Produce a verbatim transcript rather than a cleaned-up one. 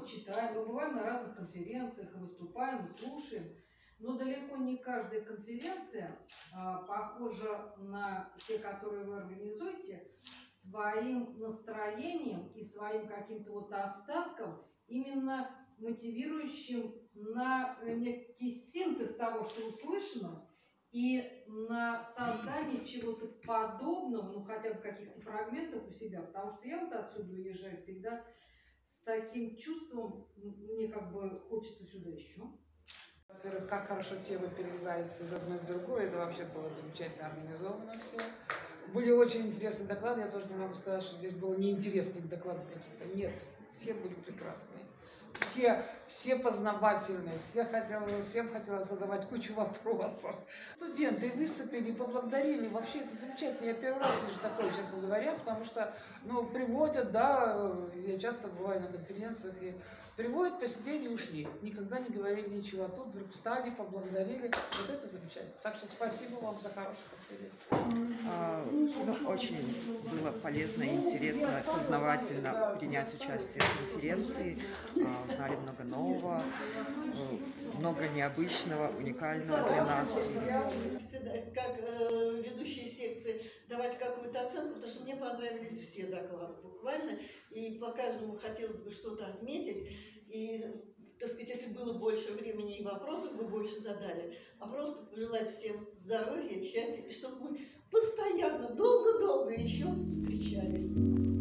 читаем, мы бываем на разных конференциях, и выступаем, и слушаем. Но далеко не каждая конференция а, похожа на те, которые вы организуете, своим настроением и своим каким-то вот остатком, именно мотивирующим на некий синтез того, что услышано, и на создание чего-то подобного, ну хотя бы каких-то фрагментов у себя. Потому что я вот отсюда уезжаю всегда с таким чувством, мне как бы хочется сюда еще. Во-первых, как хорошо темы переливаются из одной в другое, это вообще было замечательно организовано все. Были очень интересные доклады, я тоже не могу сказать, что здесь было неинтересных докладов каких-то. Нет, все были прекрасные. Все, все познавательные, все хотели, всем хотелось задавать кучу вопросов. Студенты выступили, поблагодарили, вообще это замечательно. Я первый раз вижу такое, честно говоря, потому что, ну, приводят, да, я часто бываю на конференциях, и приводят, посидели и ушли. Никогда не говорили ничего, а тут вдруг встали, поблагодарили. Вот это замечательно. Так что спасибо вам за хорошую конференцию. А, ну, очень было полезно, интересно, познавательно принять участие в конференции. А, узнали много нового, много необычного, уникального для нас. Как э, ведущие секции давать какую-то оценку, потому что мне понравились все доклады буквально, и по каждому хотелось бы что-то отметить. И, так сказать, если было больше времени и вопросов бы больше задали, а просто пожелать всем здоровья, счастья, и чтобы мы постоянно, долго-долго еще встречались.